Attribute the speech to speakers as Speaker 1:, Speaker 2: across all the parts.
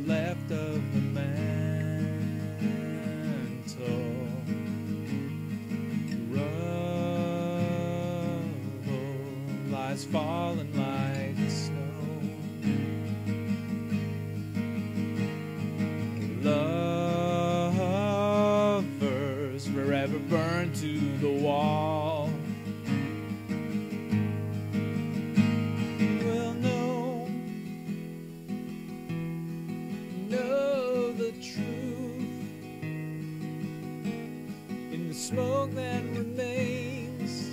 Speaker 1: left of the mantle. Rubble lies falling like snow. Lovers forever burned to the wall. Will know the truth in the smoke that remains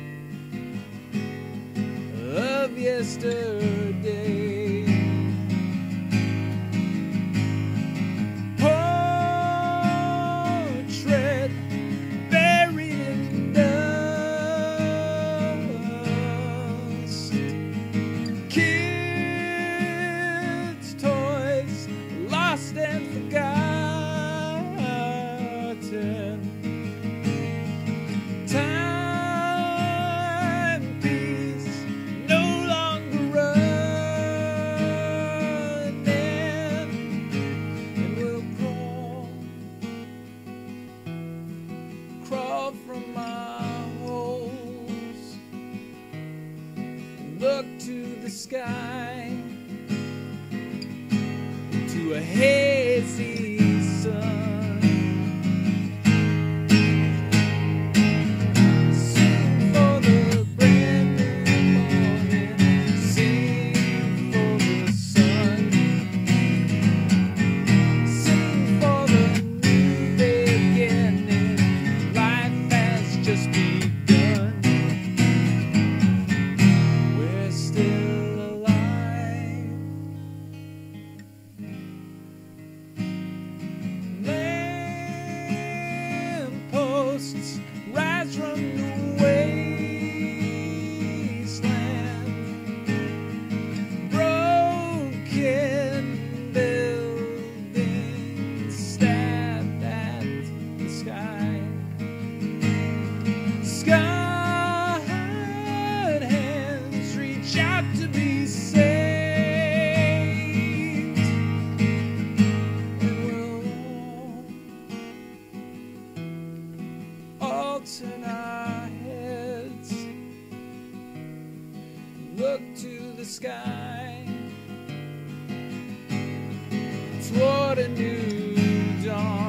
Speaker 1: of yesterday. From my holes, look to the sky, to a hazy sun. Sing for the brand new morning, sing for the sun, sing for the new beginning. Just begun. We're still alive. Lampposts rise from the wasteland. Broken buildings stabbed at the sky. Scarred hands reach out to be saved, and we'll all turn our heads, look to the sky toward a new dawn.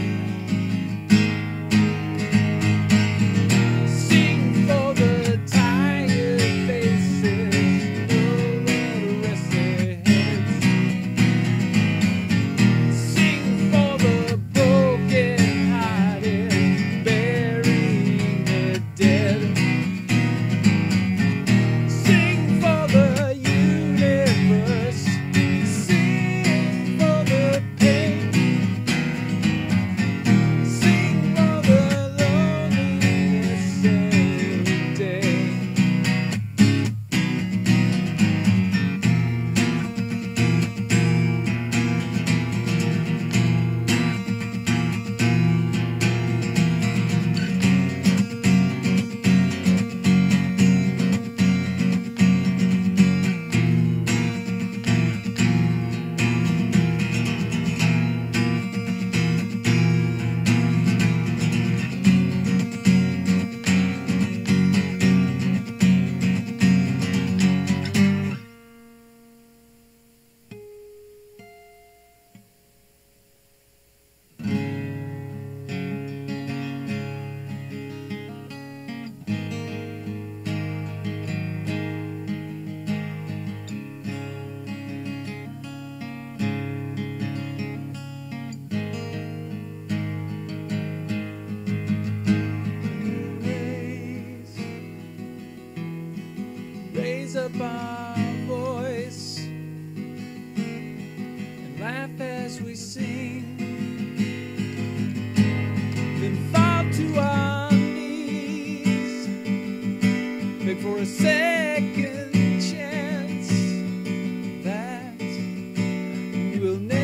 Speaker 1: Raise up our voice and laugh as we sing, then fall to our knees, beg for a second chance that we'll never